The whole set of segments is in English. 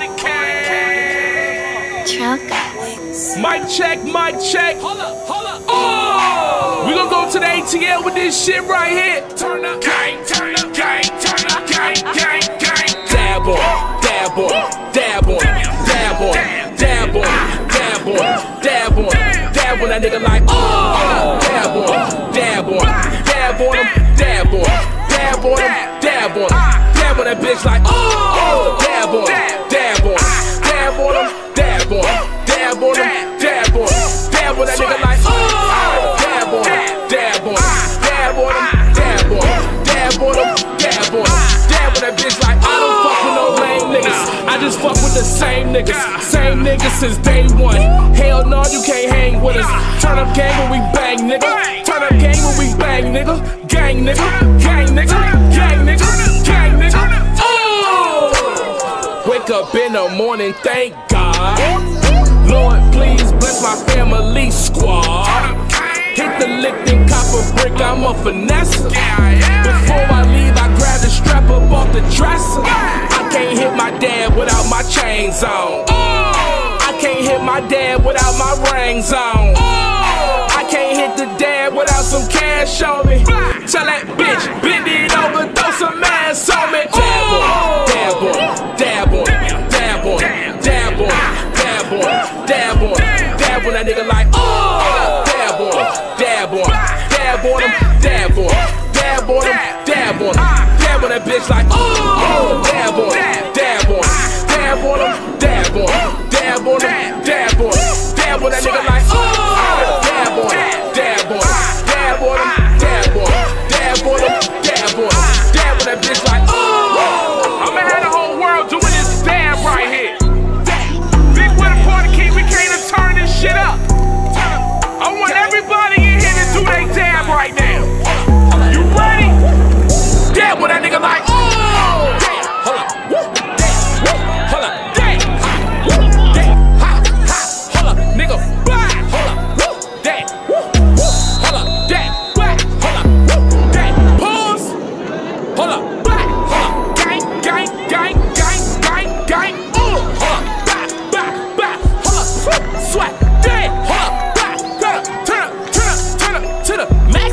Mic check, mic check. Oh! We gon' go to the ATL with this shit right here. Turn up, gang, turn up, gang, turn up, gang, gang, gang. Dab on, dab on, dab on, dab on, dab on, dab on, dab on, dab on that nigga like oh. Dab on, dab on, dab on him, dab on, dab on him, dab on, dab on that bitch like oh. Dab on, dab on, dab on him, dab on, dab on him, dab on, dab on that nigga like oh. Dab on, dab on, dab on him, dab on, dab on him, dab on, dab on that bitch like I don't fuck with no lame niggas. I just fuck with the same niggas since day one. Hell no, you can't hang with us. Turn up gang when we bang, nigga. Turn up gang when we bang, nigga. Gang, nigga, gang, nigga, gang, nigga, gang, nigga. Oh! Wake up in the morning, thank God. Lord, please bless my family squad. Hit the lick and cop a brick, I'm a finesse. Before I leave, I grab the strap up off the dresser. I can't hit my dad without my chains on. I can't hit my dad without my rings on. I can't hit the dad without some cash on me. Tell that bitch, bend it over, throw some ass on me. Dab on, dab on, dab on, dab on, dab on, dab on, dab on, dab on that nigga like oh. Dab on, dab on, dab on him, dab on, dab on him, dab on him, dab on that bitch like oh. Dab on, dab on, dab on him, dab on, dab on him, dab on, dab on that nigga like oh. Dab on, dab on, dab on him, dab on, dab on him, dab on, dab on that bitch like oh. I'ma have the whole world doing this dab right here. Big with a party key, we came to turn this shit up. I want everybody in here to do they dab right now. You ready? Dab with that nigga like oh. Hold up, hold up, hold up, nigga, hold up, dab, hold up, dab, hold up, dab, pause, hold up, gang, gang, gang, gang, gang, gang, hold up, hold up, sweat, dab, hold up. To the max,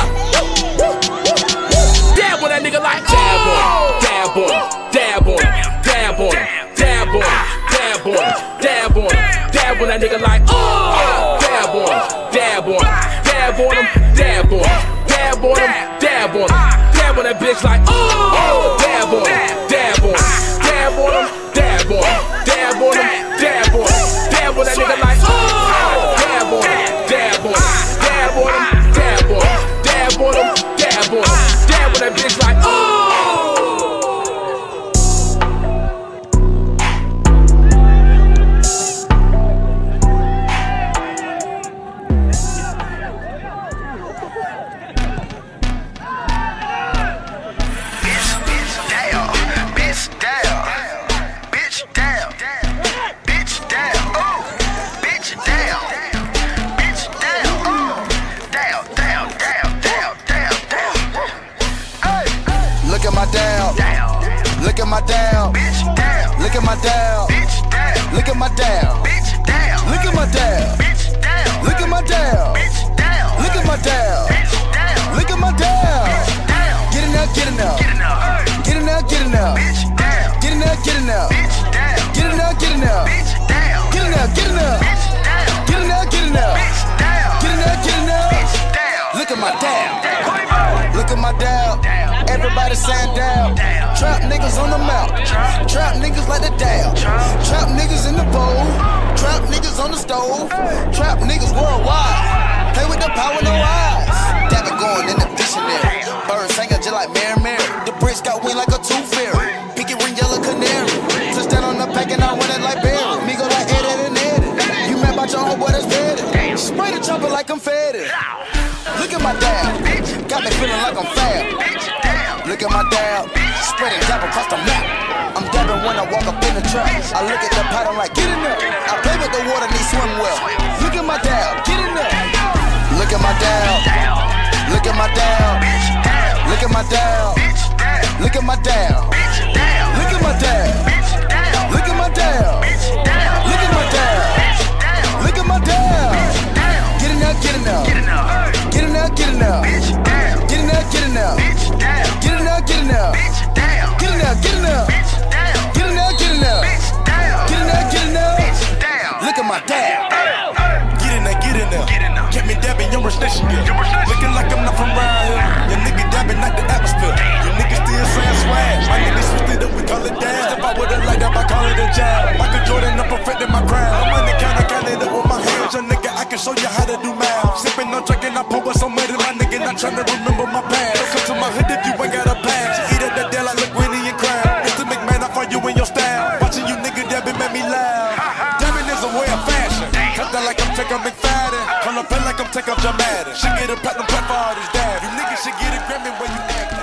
dab on that nigga like dab on, dab on, dab on, dab on, dab on, dab on, dab on, dab on that nigga like oh. Dab on, dab on, dab on him, dab on, dab on him, dab on, dab on that bitch like oh. Dab on, dab on, dab on him, dab on, dab on him, dab on, dab on that nigga like oh. Dab on, dab on, dab on him. Dab on him, dab on, dab on that bitch like oh. Look at my dab, look at my dab, look at my dab, look at my dab, look at my dab, look at my dab, look at my dab, look at my dab. Get in there, get in there, get in there, get in there, get in there, get in there, get in there, get in there, get in there, get in there, get in there, get in there, get in there, get in there. Look at my dab, look at my dab. Everybody saying dab. Trap niggas on the map. Trap niggas like the dab. Trap niggas in the bowl. Trap niggas on the stove. Trap niggas worldwide. Play with the power, no eyes. Dabbing going in the dictionary. Birds singing just like Mary Mary. The bricks got wind like a tooth fairy. Pinky ring, yellow canary. Touchdown on the pack and I run it like Barry. Me go like Eddie and Eddie. You mad about your homeboy that's ready. Spray the chopper like confetti. Look at my dab. Got me feeling like I'm fab. Look at my dab, spreading dab across the map. I'm dabbing when I walk up in the trap. I look at the pot, I'm like, get in there. I play with the water, need swim well. Look at my dab, get in there. Look at my dab, look at my dab, look at my dab, look at my dab, look at my dab, look at my dab. superstition. Looking like I'm not from around here. Your nigga dabbing like the atmosphere. You niggas still saying swag. My niggas switched it up, we call it dab. Step out with it like that, I call it a jab. Michael Jordan, I'm perfecting my craft. I'm in the counter, counting it up with my hands. Your nigga, I can show you how to do math. Sipping on drinking, I pour with so many. My nigga not trying to remember my past. Don't come to my hood if you ain't got a pass. She eat at that deal like Linguini and crab. It's to make man, I find you in your style. Watching you nigga dabbing made me laugh. Dabbing is a way of fashion. Cut that like I'm Taker McFadden. Call up like I'm Taker Dramatic. She get a platinum plaque for all this dab. You niggas should get a Grammy when you act.